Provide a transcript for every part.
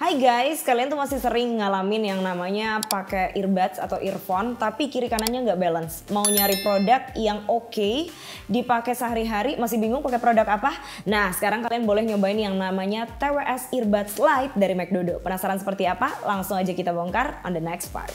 Hai guys, kalian tuh masih sering ngalamin yang namanya pakai earbuds atau earphone tapi kiri kanannya nggak balance. Mau nyari produk yang oke, dipakai sehari-hari masih bingung pakai produk apa? Nah, sekarang kalian boleh nyobain yang namanya TWS Earbuds Lite dari McDodo. Penasaran seperti apa? Langsung aja kita bongkar on the next part.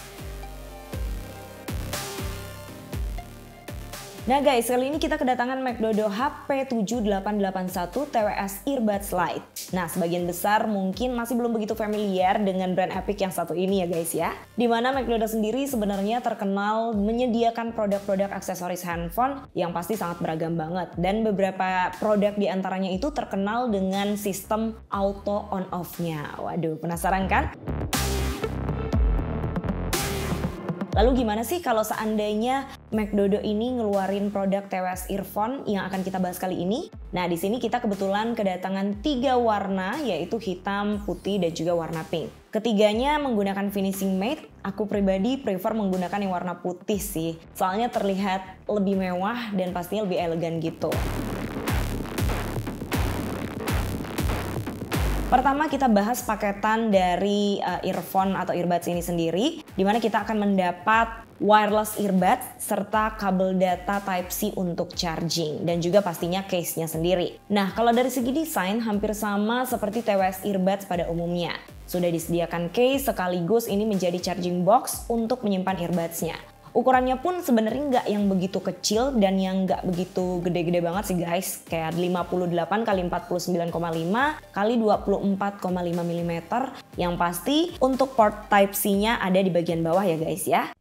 Nah guys, kali ini kita kedatangan McDodo HP7881 TWS Earbuds Lite. Nah, sebagian besar mungkin masih belum begitu familiar dengan brand Epic yang satu ini ya guys ya. Dimana McDodo sendiri sebenarnya terkenal menyediakan produk-produk aksesoris handphone yang pasti sangat beragam banget. Dan beberapa produk diantaranya itu terkenal dengan sistem auto on-off-nya. Waduh, penasaran kan? Lalu gimana sih kalau seandainya McDodo ini ngeluarin produk TWS earphone yang akan kita bahas kali ini? Nah, di sini kita kebetulan kedatangan 3 warna, yaitu hitam, putih, dan juga warna pink. Ketiganya menggunakan finishing matte. Aku pribadi prefer menggunakan yang warna putih sih, soalnya terlihat lebih mewah dan pastinya lebih elegan gitu. Pertama kita bahas paketan dari earphone atau earbuds ini sendiri, dimana kita akan mendapat wireless earbuds serta kabel data Type-C untuk charging dan juga pastinya case-nya sendiri. Nah, kalau dari segi desain hampir sama seperti TWS earbuds pada umumnya. Sudah disediakan case sekaligus ini menjadi charging box untuk menyimpan earbuds-nya. Ukurannya pun sebenarnya nggak yang begitu kecil dan yang nggak begitu gede-gede banget sih guys. Kayak 58 x 49,5 x 24,5 mm. Yang pasti untuk port Type-C-nya ada di bagian bawah ya guys ya.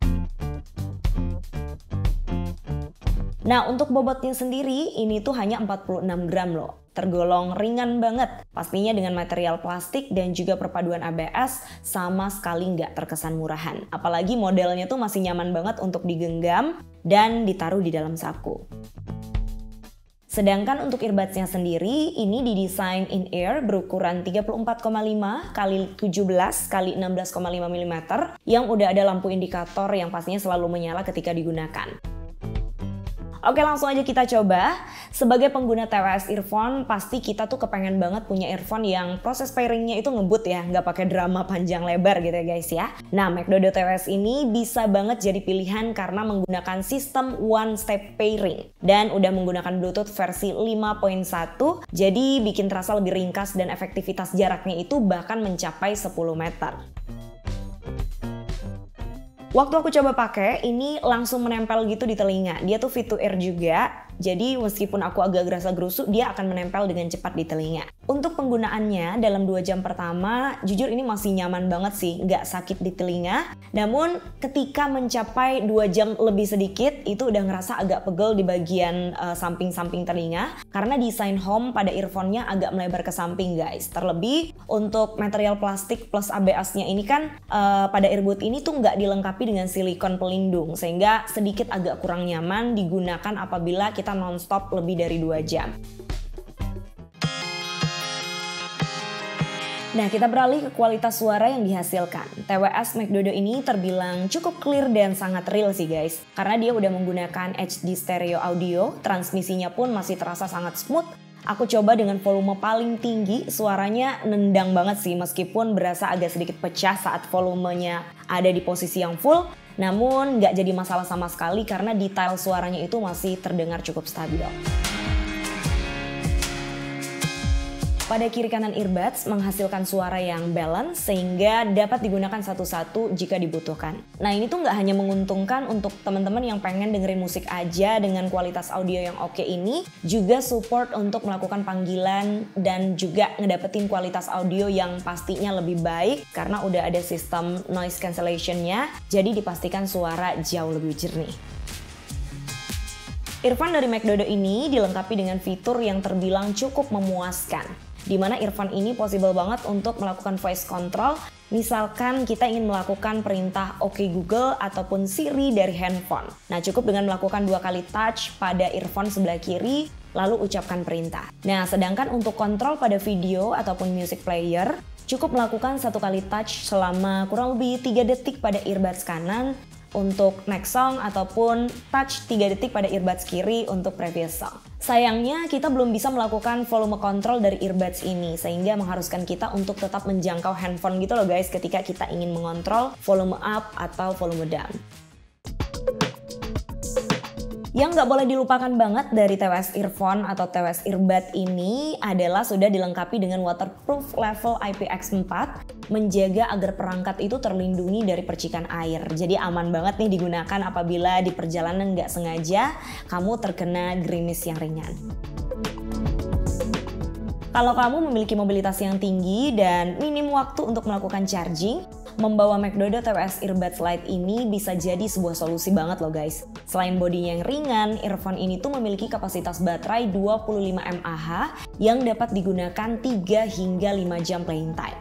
Nah, untuk bobotnya sendiri ini tuh hanya 46 gram loh. Tergolong ringan banget, pastinya dengan material plastik dan juga perpaduan ABS sama sekali nggak terkesan murahan. Apalagi modelnya tuh masih nyaman banget untuk digenggam dan ditaruh di dalam saku. Sedangkan untuk earbudsnya sendiri, ini didesain in-ear berukuran 34,5 x 17 x 16,5 mm yang udah ada lampu indikator yang pastinya selalu menyala ketika digunakan. Oke, langsung aja kita coba. Sebagai pengguna TWS earphone, pasti kita tuh kepengen banget punya earphone yang proses pairingnya itu ngebut ya, nggak pakai drama panjang lebar gitu ya guys ya. Nah, McDodo TWS ini bisa banget jadi pilihan karena menggunakan sistem one step pairing dan udah menggunakan Bluetooth versi 5.1, jadi bikin terasa lebih ringkas dan efektivitas jaraknya itu bahkan mencapai 10 meter. Waktu aku coba pakai, ini langsung menempel gitu di telinga. Dia tuh fit to ear juga, jadi meskipun aku agak gerasa gerusuk, dia akan menempel dengan cepat di telinga. Untuk penggunaannya dalam 2 jam pertama, jujur ini masih nyaman banget sih, nggak sakit di telinga. Namun ketika mencapai 2 jam lebih sedikit, itu udah ngerasa agak pegel di bagian samping-samping telinga. Karena desain home pada earphone-nya agak melebar ke samping guys. Terlebih untuk material plastik plus ABS-nya ini kan pada earbud ini tuh nggak dilengkapi dengan silikon pelindung. Sehingga sedikit agak kurang nyaman digunakan apabila kita non-stop lebih dari 2 jam. Nah, kita beralih ke kualitas suara yang dihasilkan. TWS McDodo ini terbilang cukup clear dan sangat real sih guys. Karena dia udah menggunakan HD stereo audio, transmisinya pun masih terasa sangat smooth. Aku coba dengan volume paling tinggi, suaranya nendang banget sih meskipun berasa agak sedikit pecah saat volumenya ada di posisi yang full. Namun nggak jadi masalah sama sekali karena detail suaranya itu masih terdengar cukup stabil. Pada kiri kanan earbuds menghasilkan suara yang balance sehingga dapat digunakan satu-satu jika dibutuhkan. Nah, ini tuh nggak hanya menguntungkan untuk teman-teman yang pengen dengerin musik aja dengan kualitas audio yang oke ini, juga support untuk melakukan panggilan dan juga ngedapetin kualitas audio yang pastinya lebih baik karena udah ada sistem noise cancellation-nya, jadi dipastikan suara jauh lebih jernih. Earphone dari McDodo ini dilengkapi dengan fitur yang terbilang cukup memuaskan. Di mana earphone ini possible banget untuk melakukan voice control. Misalkan kita ingin melakukan perintah OK Google ataupun Siri dari handphone. Nah, cukup dengan melakukan 2 kali touch pada earphone sebelah kiri, lalu ucapkan perintah. Nah, sedangkan untuk kontrol pada video ataupun music player, cukup melakukan 1 kali touch selama kurang lebih 3 detik pada earbuds kanan untuk next song ataupun touch 3 detik pada earbuds kiri untuk previous song. Sayangnya kita belum bisa melakukan volume control dari earbuds ini, sehingga mengharuskan kita untuk tetap menjangkau handphone gitu loh guys ketika kita ingin mengontrol volume up atau volume down. Yang nggak boleh dilupakan banget dari TWS earphone atau TWS earbud ini adalah sudah dilengkapi dengan waterproof level IPX4, menjaga agar perangkat itu terlindungi dari percikan air. Jadi aman banget nih digunakan apabila di perjalanan nggak sengaja kamu terkena gerimis yang ringan. Kalau kamu memiliki mobilitas yang tinggi dan minim waktu untuk melakukan charging, membawa McDodo TWS Earbuds Lite ini bisa jadi sebuah solusi banget loh guys. Selain bodinya yang ringan, earphone ini tuh memiliki kapasitas baterai 25 mAh yang dapat digunakan 3 hingga 5 jam playing time.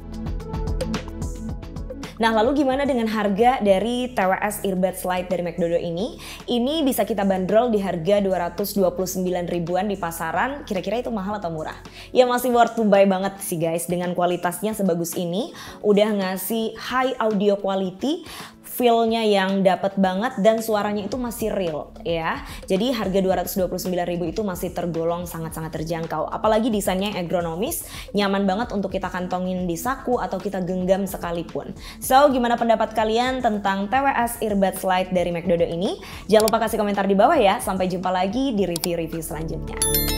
Nah, lalu gimana dengan harga dari TWS Earbuds Lite dari McDodo ini? Ini bisa kita bandrol di harga 229 ribuan di pasaran. Kira-kira itu mahal atau murah? Ya masih worth to buy banget sih guys. Dengan kualitasnya sebagus ini, udah ngasih high audio quality, feel-nya yang dapat banget dan suaranya itu masih real ya. Jadi harga 229.000 itu masih tergolong sangat-sangat terjangkau. Apalagi desainnya yang ergonomis, nyaman banget untuk kita kantongin di saku atau kita genggam sekalipun. So, gimana pendapat kalian tentang TWS Earbuds Lite dari McDodo ini? Jangan lupa kasih komentar di bawah ya. Sampai jumpa lagi di review-review selanjutnya.